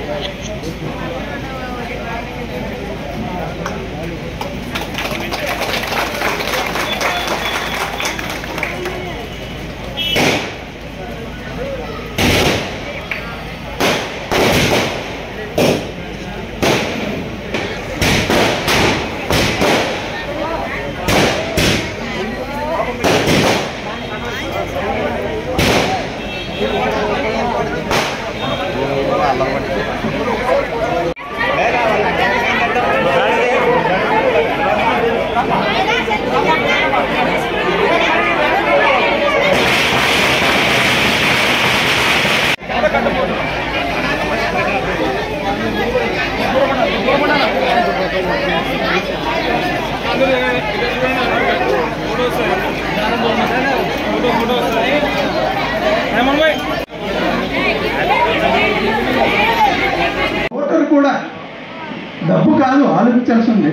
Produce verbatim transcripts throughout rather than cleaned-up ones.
Voter కూడా డబ్బు కాదు ఆలోచించాల్సింది.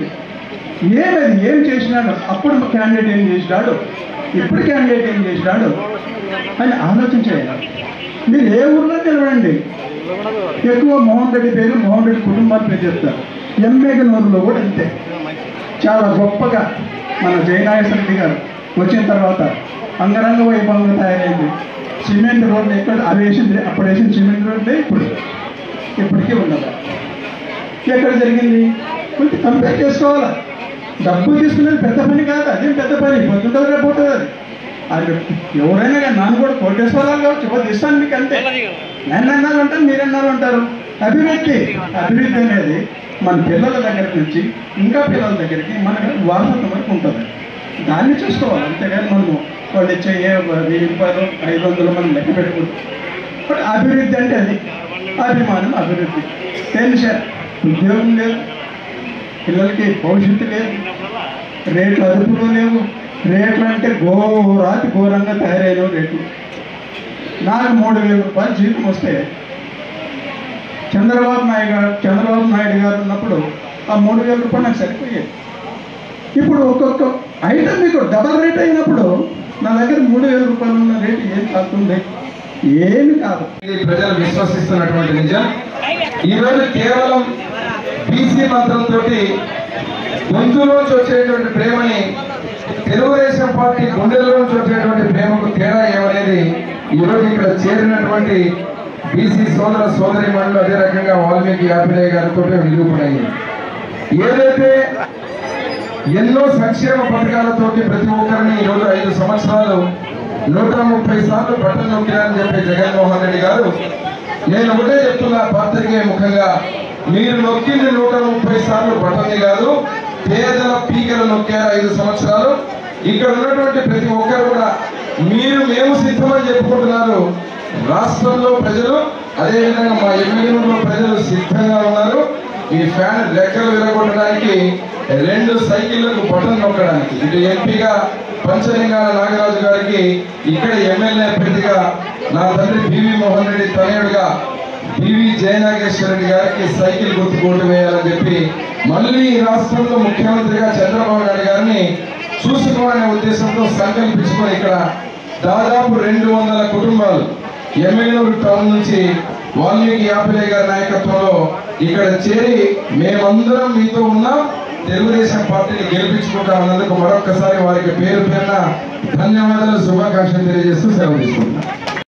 ఏమది ఏం చేసినాడు, అప్పుడు క్యాండిడేట్ ఏం చేసినాడు, ఇప్పుడు క్యాండిడేట్ ఏం చేసినాడు అని ఆలోచించేయాలి. మీరు ఏ ఊర్లో నిలబడండి, ఎక్కువ మోహన్ రెడ్డి పేరు మోహన్ రెడ్డి కుటుంబాల పేరు చెప్తారు. ఎమ్మెగనూరులో కూడా అంతే. చాలా గొప్పగా మన జయనాగేశ్వర రెడ్డి గారు వచ్చిన తర్వాత అంగరంగ వైభవంగా తయారైంది. సిమెంట్ రోడ్లు ఎక్కడ అవి వేసింది, అప్పుడు వేసిన సిమెంట్ రోడ్లే ఇప్పుడు ఇప్పటికీ ఉండదు. ఎక్కడ జరిగింది కొంచెం కంపేర్ చేసుకోవాలా. డబ్బు తీసుకునేది పెద్ద పని కాదు, అదేం పెద్ద పని, పొద్దుంటుంది రేపు పోతుంది. అది అది ఎవరైనా కానీ నన్ను కూడా కోటేశ్వరాలు కావచ్చు, ఇవ్వదు ఇస్తాను మీకు అంతే. నేను అన్నారు అంటారు, మీరన్నారు అంటారు. అభివృద్ధి అభివృద్ధి అనేది మన పిల్లల దగ్గర నుంచి ఇంకా పిల్లల దగ్గరికి మనకి వారసత్వం వరకు ఉంటుంది. దాన్ని చూసుకోవాలి. అంతేగాని మనము వాళ్ళు ఇచ్చే ఏ వెయ్యి రూపాయలు ఐదు వందలు మనం లెక్క పెట్టుకుంటాం. బట్ అభివృద్ధి అంటే అది అభిమానం, అభివృద్ధి. టెన్షన్, ఉద్యోగం లేదు, పిల్లలకి భవిష్యత్తు లేదు, రేట్లు అదుపులో లేవు. రేట్లు అంటే ఘోరాతి ఘోరంగా తయారైన రేట్లు. నాకు మూడు వేల రూపాయలు జీతం వస్తే చంద్రబాబు నాయుడు గారు చంద్రబాబు నాయుడు గారు ఉన్నప్పుడు ఆ మూడు వేల రూపాయలు నాకు సరిపోయేది. ఇప్పుడు ఒక్కొక్క ఐటమ్ మీకు డబల్ రేట్ అయినప్పుడు నా దగ్గర మూడు వేల రూపాయలు ఉన్న రేటు ఏం కాస్తుంది? ఏమి కాదు. ప్రజలు విశ్వసిస్తున్నటువంటి నిజం. ఈరోజు కేవలం బీసీ మంత్రంతో గొంతులోంచి వచ్చేటువంటి ప్రేమని తెలుగుదేశం పార్టీ గుండెల్లోంచి వచ్చేటువంటి ప్రేమకు తేడా ఏమనేది ఈరోజు ఇక్కడ చేరినటువంటి బీసీ సోదర సోదరి మనులు అదే రకంగా వాల్మీకి యాపిలయ్య గారితో నిరూపణయ్యింది. ఏదైతే ఎన్నో సంక్షేమ పథకాలతోటి ప్రతి ఒక్కరిని ఈరోజు ఐదు సంవత్సరాలు నూట ముప్పై సార్లు బట్టలు నొక్కారని చెప్పే జగన్మోహన్ రెడ్డి గారు, నేను ఒకటే చెప్తున్నా పాత్రికేయ ముఖంగా, మీరు నొక్కింది నూట ముప్పై సార్లు బట్టల్ని కాదు, పేదల పీకలు నొక్కారు ఐదు సంవత్సరాలు. ఇక్కడ ఉన్నటువంటి ప్రతి ఒక్కరు కూడా మీరు మేము సిద్ధమని చెప్పుకుంటున్నారు. రాష్ట్రంలో ప్రజలు అదేవిధంగా మా ఎమ్మెల్యేలో ప్రజలు సిద్ధంగా ఉన్నారు. ఈ ఫ్యాన్ లెక్కలు విరగొట్టడానికి, రెండు సైకిళ్లకు బటన్ నొక్కడానికి. ఇటు ఎంపీగా పంచలింగాల నాగరాజు గారికి, ఇక్కడ ఎమ్మెల్యే అభ్యర్థిగా నా తండ్రి బివి మోహన్ రెడ్డి తనయుడుగా బివి జయనాగేశ్వర రెడ్డి గారికి సైకిల్ గుర్తు ఓటు వేయాలని చెప్పి మళ్ళీ ఈ రాష్ట్రంలో ముఖ్యమంత్రిగా చంద్రబాబు నాయుడు గారిని చూసుకోవాలనే ఉద్దేశంతో సంకల్పించుకొని ఇక్కడ దాదాపు రెండు వందల కుటుంబాలు ఎమ్మెల్యేలు టౌన్ నుంచి వాల్మీకి యాపిలయ్య గారి నాయకత్వంలో ఇక్కడ చేరి మేమందరం మీతో ఉన్నాం, తెలుగుదేశం పార్టీని గెలిపించుకుంటాం అన్నందుకు మరొక్కసారి వారికి పేరు పేరున ధన్యవాదాలు, శుభాకాంక్షలు తెలియజేస్తూ సెలవు తీసుకుంటున్నాం.